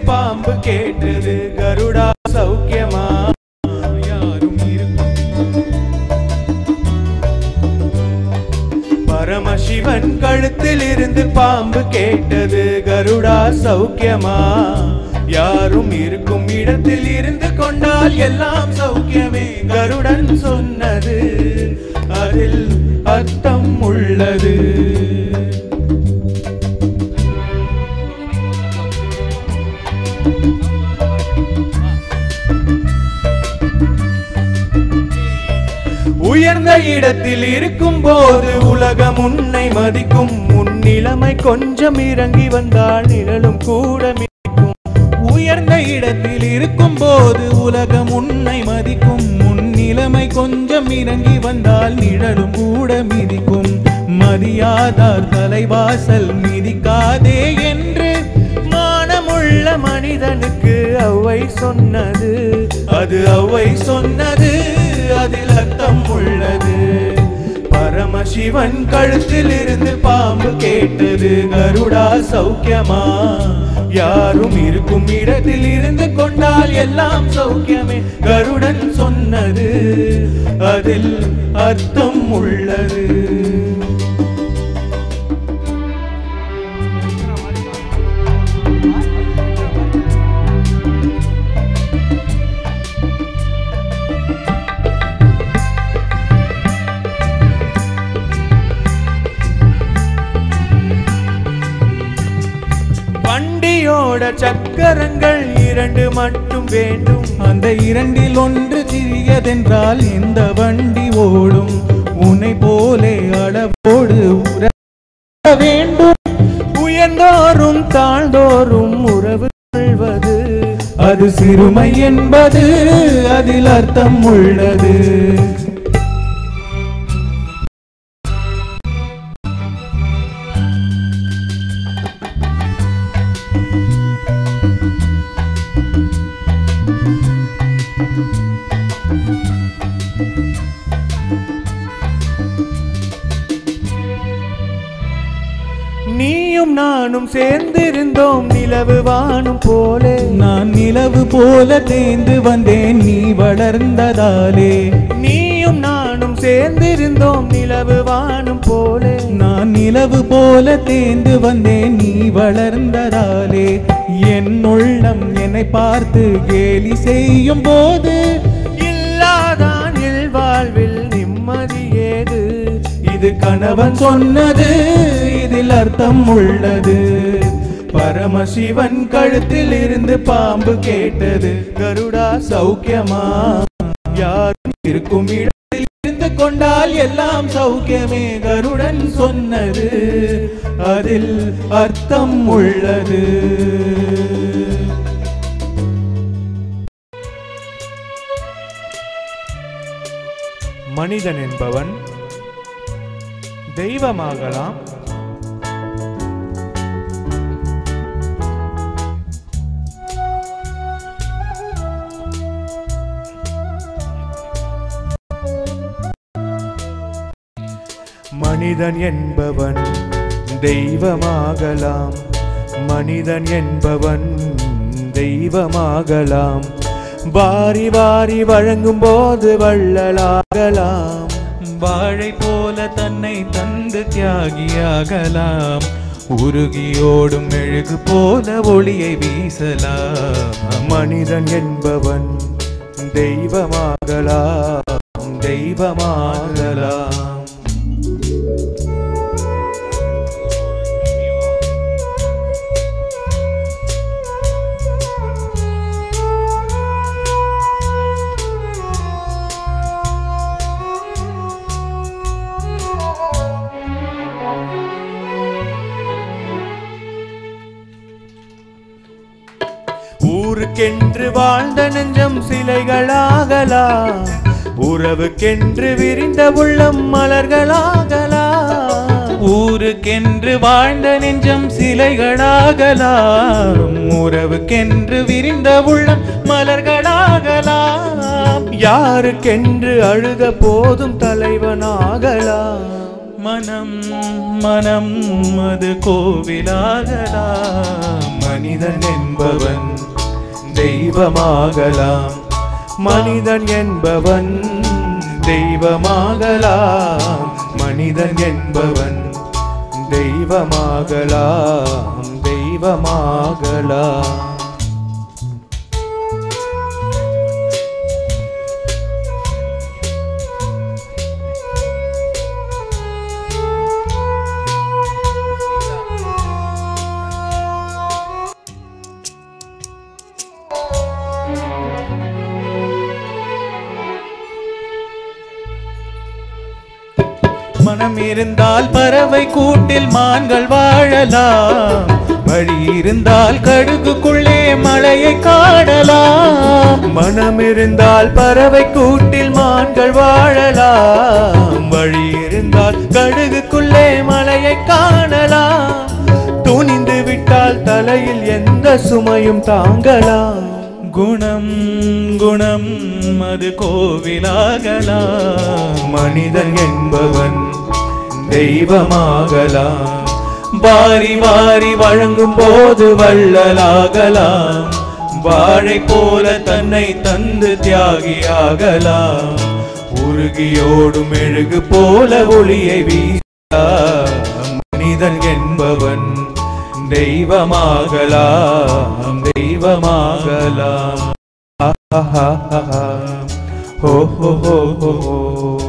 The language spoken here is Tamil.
பாம்பு கேட்டது கருடா சௌக்கியமா யாரும் இருக்கும். பரமசிவன் கழுத்தில் இருந்து பாம்பு கேட்டது கருடா சௌக்கியமா யாரும் இருக்கும் இடத்தில் இருந்து கொண்டால் எல்லாம் சௌக்கியமே. கருடன் சொன்னது அதில் அர்த்தம் உள்ளது. உயர்ந்த இடத்தில் இருக்கும் போது உலகம் உன்னை மதிக்கும். முன்னிலைமை கொஞ்சம் இறங்கி வந்தால் நிழலும் கூட மிதிக்கும். உயர்ந்த இடத்தில் இருக்கும் போது உலகம் உன்னை மதிக்கும். முன்னிலைமை கொஞ்சம் இறங்கி வந்தால் நிழலும் கூட மிதிக்கும். மதியாதார் தலைவாசல் மிதிக்காதே என்று மானமுள்ள மனிதனுக்கு அவ்வை சொன்னது. அது அவ்வை சொன்னது அதில் அர்த்தம் உள்ளது. பரமசிவன் கழுத்தில் இருந்து பாம்பு கேட்டது கருடா சௌக்கியமா யாரும் இருக்கும் இடத்தில் இருந்து கொண்டால் எல்லாம் சௌக்கியமே. கருடன் சொன்னது அதில் அர்த்தம் உள்ளது. வண்டியோட சக்கரங்கள் 2 மட்டும் வேண்டும். அந்த 2ல் ஒன்று சிறியதென்றால் இந்த வண்டி ஓடும். உன்னை போலே அளவோடு உற வேண்டும். உயர்ந்தோறும் தாழ்ந்தோறும் உறவு கொள்வது அது சிறுமை என்பது அதில் அர்த்தம் உள்ளது. நீயும் நானும் சேர்ந்திருந்தோம் நிலவு வானும் போலே. நான் நிலவு போல தேர்ந்து வந்தேன் நீ வளர்ந்ததாலே. நீயும் நானும் சேர்ந்திருந்தோம் நிலவு வானும் போலே. நான் நிலவு போல தேர்ந்து வந்தேன் நீ வளர்ந்ததாலே. என் உள்ளம் என்னை பார்த்து கேலி செய்யும் போது இல்லாதான் இல்வாழ்வில் நிம்மதி ஏது. இது கணவன் சொன்னது இதில் அர்த்தம் உள்ளது. பரமசிவன் கழுத்தில் இருந்து பாம்பு கேட்டது கருடா சௌக்கியமா யாரும் இருக்கும் இடத்தில் இருந்து கொண்டால் எல்லாம் சௌக்கியமே. கருடன் சொன்னது அதில் அர்த்தம் உள்ளது. மனிதன் என்பவன் தெய்வமாகலாம். மனிதன் என்பவன் தெய்வமாகலாம். மனிதன் என்பவன் தெய்வமாகலாம். வாரி வாரி வழங்கும் போது வள்ளலாகலாம். வாழை போல தன்னை தந்து தியாகியாகலாம். உருகியோடும் மெழுகு போல ஒளியை வீசலாம். மனிதன் என்பவன் தெய்வமாகலாம். தெய்வமாகலாம். ஊருக்கென்று வாழ்ந்த நெஞ்சம் சிலைகளாகலாம். உறவுக்கென்று விரிந்த உள்ளம் மலர்களாகலாம். ஊருக்கென்று வாழ்ந்த நெஞ்சம் சிலைகளாகலாம். உறவுக்கென்று விரிந்த உள்ளம் மலர்களாகலாம். யாருக்கென்று அழுத போதும் தலைவனாகலாம். மனம் மனம் அது கோவிலாகலாம். மனிதன் என்பவன் தெய்வமாகலாம். மனிதன் என்பவன் தெய்வமாகலாம். மனிதன் என்பவன் தெய்வமாகலாம். தெய்வமாகலாம். மனம் இருந்தால் பறவை கூட்டில் மான்கள் வாழலாம். வழி இருந்தால் கடுகுக்குள்ளே மலையை காணலாம். மனம் இருந்தால் பறவை கூட்டில் மான்கள் வாழலாம். வழி இருந்தால் கடுகுக்குள்ளே மலையை காணலாம். துணிந்து விட்டால் தலையில் எந்த சுமையும் தாங்கலாம். குணம் குணம் அது கோவிலாகலாம். மனிதன் என்பவன் தெய்வமாகலாம். வாரி வாரி வழங்கும் போது வள்ளலாகலாம். வாழை போல தன்னை தந்து தியாகியாகலாம். உருகியோடும் மெழுகு போல ஒளியை வீசலாம். மனிதன் என்பவன் தெய்வமாகலாம். தெய்வமாகலாம். ஹோ ஹோ ஹோ ஹோ.